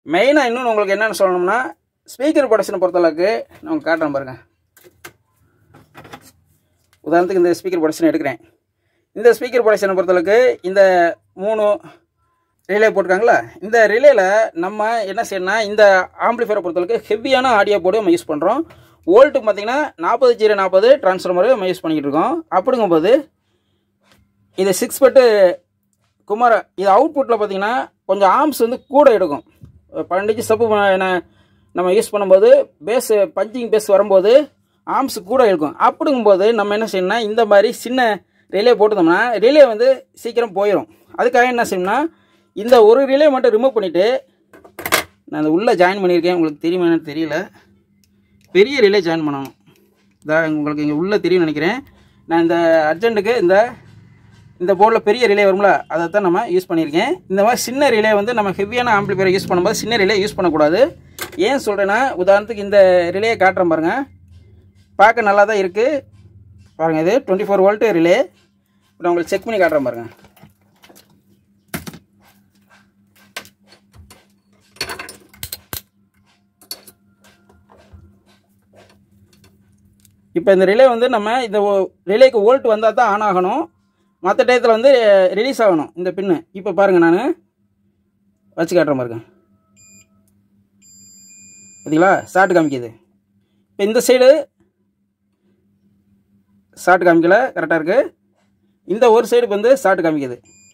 மெயினாக இன்னொன்று உங்களுக்கு என்னென்னு சொல்லணும்னா, ஸ்பீக்கர் ப்ரொடக்ஷனை பொறுத்தளவுக்கு நான் காட்டுறேன் பாருங்கள். உதாரணத்துக்கு இந்த ஸ்பீக்கர் ப்ரொடக்ஷன் எடுக்கிறேன். இந்த ஸ்பீக்கர் ப்ரொடக்ஷனை பொறுத்தளவுக்கு இந்த 3 ரிலே போட்டிருக்காங்களா, இந்த ரிலேயில் நம்ம என்ன செய்யணும்னா, இந்த ஆம்பிளிஃபையரை பொறுத்தளவுக்கு ஹெவியான ஆடியோ போர்டு நம்ம யூஸ் பண்ணுறோம். வோல்ட்டுக்கு பார்த்திங்கன்னா 40/40 ட்ரான்ஸ்ஃபார்மர் நம்ம யூஸ் பண்ணிக்கிட்டு இருக்கோம். அப்படிங்கும்போது இது 6 பட்டு குமார இது அவுட்புட்டில் பார்த்திங்கன்னா கொஞ்சம் ஆர்ம்ஸ் வந்து கூட எடுக்கும். 12 இன்ச் சப்பு நம்ம யூஸ் பண்ணும்போது பேஸ் பஞ்சிங் பேஸ் வரும்போது ஆர்ம்ஸ் கூட இருக்கும். அப்படிங்கும்போது நம்ம என்ன செய்யணும்னா, இந்த மாதிரி சின்ன ரிலே போட்டுருந்தோம்னா ரிலே வந்து சீக்கிரம் போயிடும். அதுக்காக என்ன செய்யணும்னா, இந்த ஒரு ரிலே மட்டும் ரிமூவ் பண்ணிவிட்டு நான் அந்த உள்ளே ஜாயின் பண்ணியிருக்கேன். உங்களுக்கு தெரியுமா என்னன்னு தெரியல. பெரிய ரிலே ஜாயின் பண்ணணும். இதான் உங்களுக்கு இங்கே உள்ளே தெரியும்னு நினைக்கிறேன். நான் இந்த அர்ஜென்ட்டுக்கு இந்த போர்டில் பெரிய ரிலே வரும்ல, அதை தான் நம்ம யூஸ் பண்ணியிருக்கேன். இந்த மாதிரி சின்ன ரிலே வந்து நம்ம ஹெவியான ஆம்பிளிஃபையர் யூஸ் பண்ணும்போது சின்ன ரிலே யூஸ் பண்ணக்கூடாது. ஏன் சொல்கிறேன்னா, உதாரணத்துக்கு இந்த ரிலேயை காட்டுறேன் பாருங்கள். பார்க்க நல்லா தான் இருக்குது பாருங்கள். இது 24 வோல்ட் ரிலே. இப்போ நான் உங்களுக்கு செக் பண்ணி காட்டுறேன் பாருங்கள். இப்போ இந்த ரிலே வந்து நம்ம இந்த ரிலேக்கு வோல்ட் வந்தால் தான் ஆன் ஆகணும். மற்ற டயத்தில் வந்து ரிலீஸ் ஆகணும் இந்த பின்னு. இப்போ பாருங்கள், நான் வச்சு காட்டுறேன் பாருங்க. பார்த்தீங்களா, ஷார்ட் காமிக்குது. இப்போ இந்த சைடு ஷார்ட் காமிக்கல, கரெக்டாக இருக்குது. இந்த ஒரு சைடுக்கு வந்து ஷார்ட் காமிக்குது.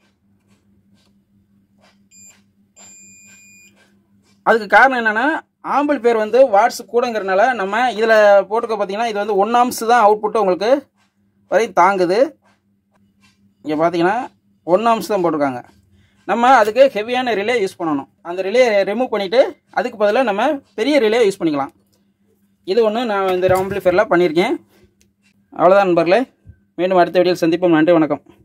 அதுக்கு காரணம் என்னென்னா, ஆம்பிளிஃபையர் வந்து வாட்ஸ் கூடங்கிறனால நம்ம இதில் போட்டுக்க பார்த்தீங்கன்னா இது வந்து 1 ஆம்ஸ் தான் அவுட்புட்டு உங்களுக்கு வரையும் தாங்குது. இங்கே பார்த்தீங்கன்னா 1 ஆம்ஸ் தான் போட்டிருக்காங்க. நம்ம அதுக்கு ஹெவியான ரிலே யூஸ் பண்ணணும். அந்த ரிலே ரிமூவ் பண்ணிவிட்டு அதுக்கு பதிலாக நம்ம பெரிய ரிலே யூஸ் பண்ணிக்கலாம். இது ஒன்று நான் இந்த ஆம்பிளிஃபையரில் பண்ணியிருக்கேன். அவ்வளோதான் நண்பர்களே. மீண்டும் அடுத்த வீடியோவில் சந்திப்போம். நன்றி, வணக்கம்.